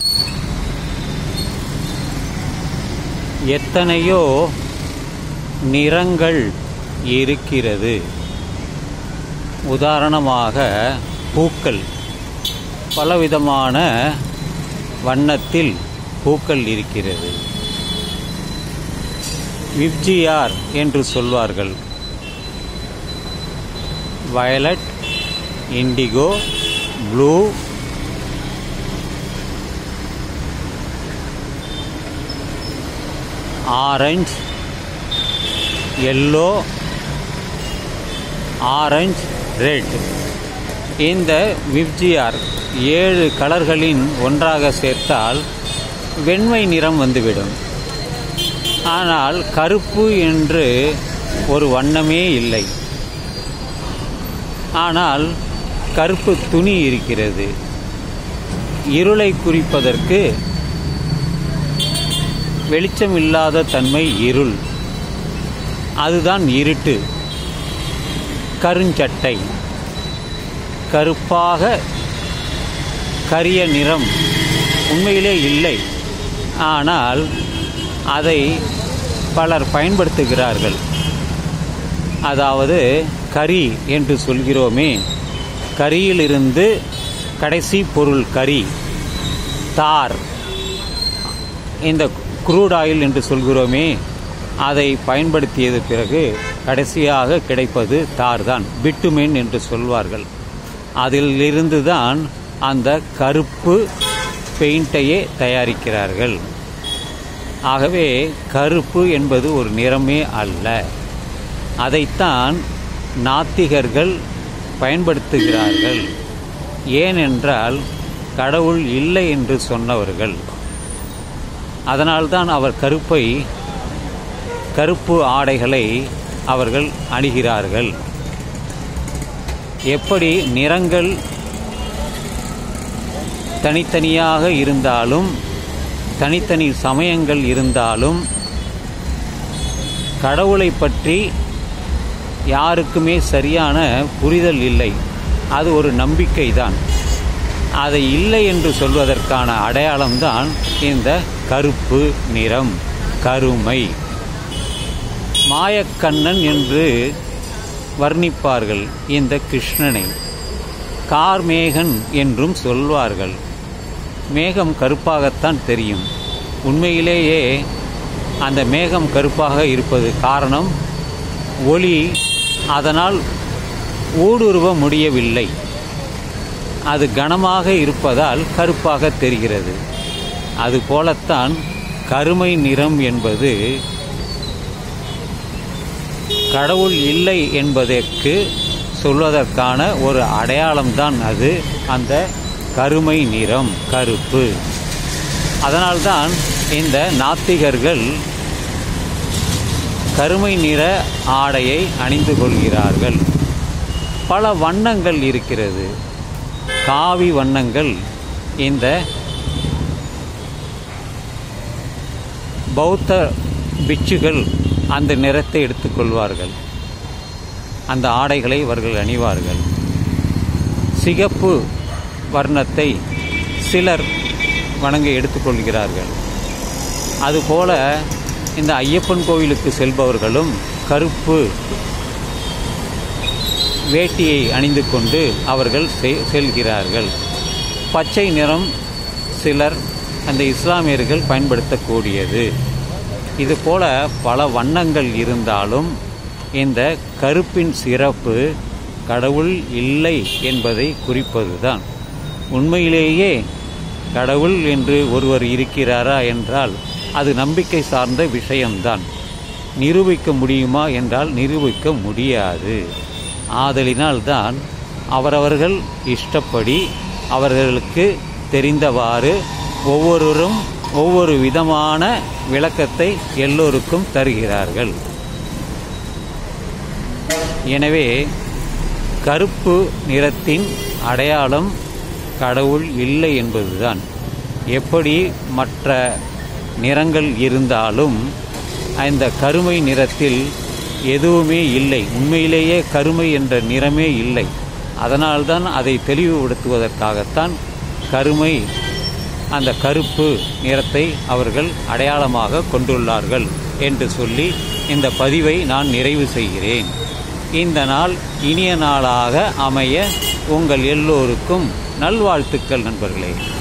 எத்தனையோ நிறங்கள் இருக்கிறது. உதாரணமாக பூக்கள், பலவிதமான வண்ணத்தில் பூக்கள் இருக்கிறது. விப்ஜிஆர் என்று சொல்வார்கள். Violet, indigo, blue, orange, yellow, orange, red. இந்த விப்ஜிஆர் 7 கலர்களின் ஒன்றாக சேர்த்தால் வெண்மை நிறம் வந்துவிடும். ஆனால் கருப்பு என்று ஒரு வண்ணமே இல்லை. ஆனால் கருப்பு துணி இருக்கிறது. இருளை குறிப்பதற்கு வெளிச்சமில்லாத தன்மை இருள், அதுதான் இருட்டு. கருஞ்சட்டை, கருப்பாக கரிய நிறம் உண்மையிலே இல்லை. ஆனால் அதை பலர் பயன்படுத்துகிறார்கள். அதாவது கரி என்று சொல்கிறோமே, கரியிலிருந்து கடைசி பொருள் கரி. தார், இந்த குரூட் ஆயில் என்று சொல்கிறோமே, அதை பயன்படுத்தியது பிறகு கடைசியாக கிடைப்பது தார் தான். பிட்டுமென் என்று சொல்வார்கள். அதிலிருந்து தான் அந்த கருப்பு பெயிண்டையே தயாரிக்கிறார்கள். ஆகவே கருப்பு என்பது ஒரு நிறமே அல்ல. அதைத்தான் நாத்திகர்கள் பயன்படுத்துகிறார்கள். ஏனென்றால் கடவுள் இல்லை என்று சொன்னவர்கள். அதனால்தான் அவர் கருப்பு ஆடைகளை அவர்கள் அணிகிறார்கள். எப்படி நிறங்கள் தனித்தனியாக இருந்தாலும், தனித்தனி சமயங்கள் இருந்தாலும், கடவுளை பற்றி யாருக்குமே சரியான புரிதல் இல்லை. அது ஒரு நம்பிக்கை தான். அதை இல்லை என்று சொல்வதற்கான அடையாளம்தான் இந்த கருப்பு நிறம், கருமை. மாயக்கண்ணன் என்று வர்ணிப்பார்கள் இந்த கிருஷ்ணனை. கார்மேகன் என்றும் சொல்வார்கள். மேகம் கருப்பாகத்தான் தெரியும். உண்மையிலேயே அந்த மேகம் கருப்பாக இருப்பது காரணம் ஒளி அதனால் ஊடுருவ முடியவில்லை. அது கனமாக இருப்பதால் கருப்பாக தெரிகிறது. அதுபோலத்தான் கருமை நிறம் என்பது கடவுள் இல்லை என்பதற்கு சொல்வதற்கான ஒரு அடையாளம்தான். அது அந்த கருமை நிறம், கருப்பு. அதனால்தான் இந்த நாத்திகர்கள் கருமை நிற ஆடையை அணிந்து கொள்கிறார்கள். பல வண்ணங்கள் இருக்கிறது. காவி வண்ணங்கள் இந்த பௌத்த பிட்சுகள் அந்த நிறத்தை எடுத்துக்கொள்வார்கள். அந்த ஆடைகளை இவர்கள் அணிவார்கள். சிகப்பு வர்ணத்தை சிலர் வணங்க எடுத்துக்கொள்கிறார்கள். அதுபோல இந்த ஐயப்பன் கோவிலுக்கு செல்பவர்களும் கருப்பு வேட்டியை அணிந்து கொண்டு அவர்கள் செல்கிறார்கள். பச்சை நிறம் சிலர் அந்த இஸ்லாமியர்கள் பயன்படுத்தக்கூடியது. இதுபோல பல வண்ணங்கள் இருந்தாலும் இந்த கருப்பின் சிறப்பு கடவுள் இல்லை என்பதை குறிப்பதுதான். உண்மையிலேயே கடவுள் என்று ஒருவர் இருக்கிறாரா என்றால் அது நம்பிக்கை சார்ந்த விஷயம்தான். நிரூபிக்க முடியுமா என்றால் நிரூபிக்க முடியாது. ஆதலினால்தான் அவரவர்கள் இஷ்டப்படி அவர்களுக்கு தெரிந்தவாறு ஒவ்வொருவரும் ஒவ்வொரு விதமான விளக்கத்தை எல்லோருக்கும் தருகிறார்கள். எனவே கருப்பு நிறத்தின் அடையாளம் கடவுள் இல்லை என்பதுதான். எப்படி மற்ற நிறங்கள் இருந்தாலும் அந்த கருமை நிறத்தில் எதுவுமே இல்லை. உண்மையிலேயே கருமை என்ற நிறமே இல்லை. அதனால்தான் அதை தெளிவுபடுத்துவதற்காகத்தான் கருமை அந்த கருப்பு நிறத்தை அவர்கள் அடையாளமாக கொண்டுள்ளார்கள் என்று சொல்லி இந்த பதிவை நான் நிறைவு செய்கிறேன். இந்த நாள் இனிய நாளாக அமைய உங்கள் எல்லோருக்கும் நல்வாழ்த்துக்கள் நண்பர்களே.